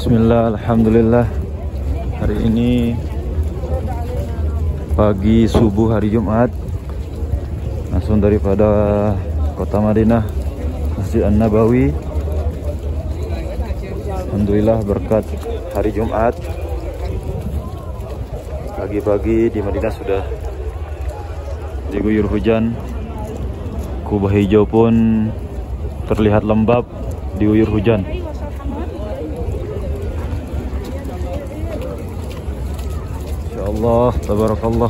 Bismillah, alhamdulillah. Hari ini pagi subuh hari Jumat, langsung daripada kota Madinah, Masjid An-Nabawi. Alhamdulillah berkat hari Jumat, pagi-pagi di Madinah sudah diguyur hujan. Kubah hijau pun terlihat lembab diguyur hujan. Allah, tabarakallah.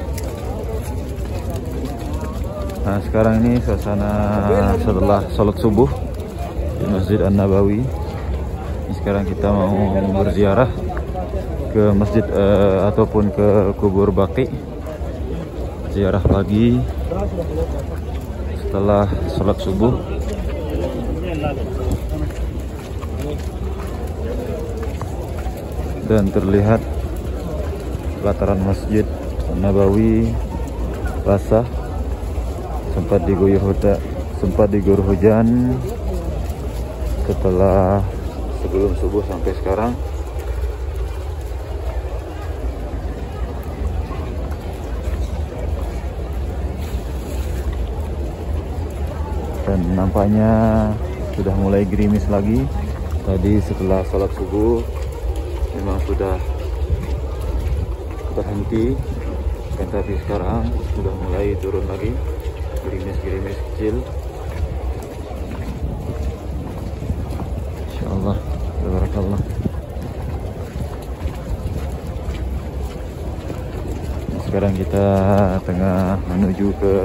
Nah, sekarang ini suasana setelah sholat subuh di Masjid An-Nabawi. Sekarang kita mau berziarah ke masjid ataupun ke kubur Baqi. Ziarah pagi setelah sholat subuh. Dan terlihat pelataran Masjid Nabawi basah, sempat diguyur hujan setelah sebelum subuh sampai sekarang. Dan nampaknya sudah mulai gerimis lagi. Tadi setelah sholat subuh memang sudah berhenti, tapi sekarang sudah mulai turun lagi gerimis-gerimis kecil. Insyaallah, tabarakallah. Sekarang kita tengah menuju ke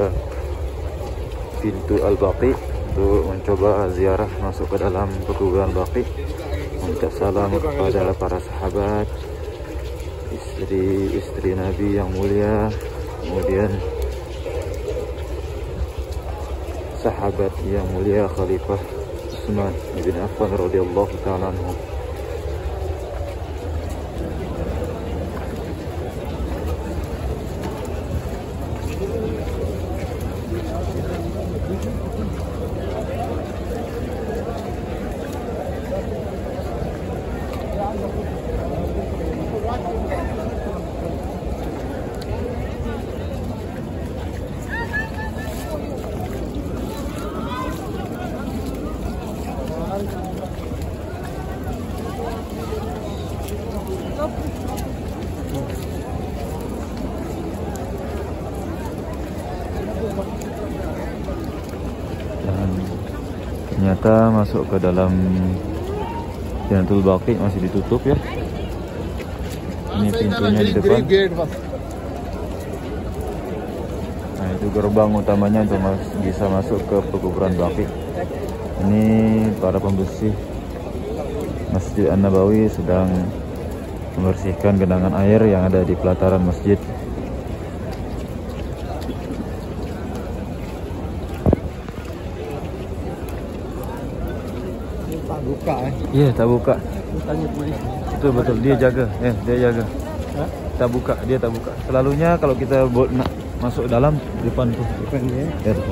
pintu Al-Baqi untuk mencoba ziarah masuk ke dalam pekuburan Baqi, mengucap salam kepada para sahabat, istri Nabi yang mulia, kemudian sahabat yang mulia Khalifah Utsman bin Affan radhiyallahu ta'ala anhu. Dan ternyata masuk ke dalam Jannatul Baqi masih ditutup ya. Ini pintunya di depan. Nah, itu gerbang utamanya untuk bisa masuk ke pekuburan Baqi. Ini para pembersih Masjid An-Nabawi sedang membersihkan genangan air yang ada di pelataran masjid. Tak buka Iya, tak buka. Betul betul, dia jaga. Dia jaga. Tak buka, dia tak buka. Selalunya kalau kita nak masuk dalam depan tuh. Depan ya. Ya, depan.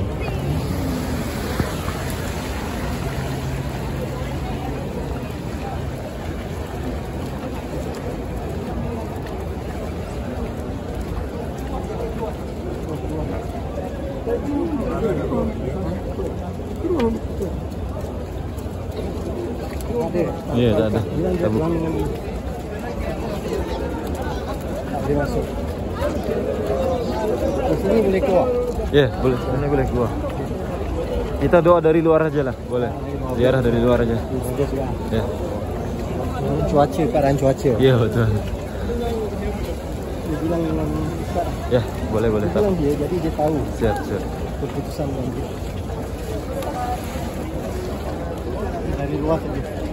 Iya, tak ada. Tak buka. Tak boleh masuk. Di sini boleh keluar. Ya, boleh. Sini boleh keluar. Kita doa dari luar aja lah, boleh. Ziarah dari luar aja. Ya. Cuaca, keadaan cuaca. Iya, betul. Dia bilang Ya, boleh. Dia bilang dia, jadi dia tahu. Siap. Keputusan nanti. Dari luar saja.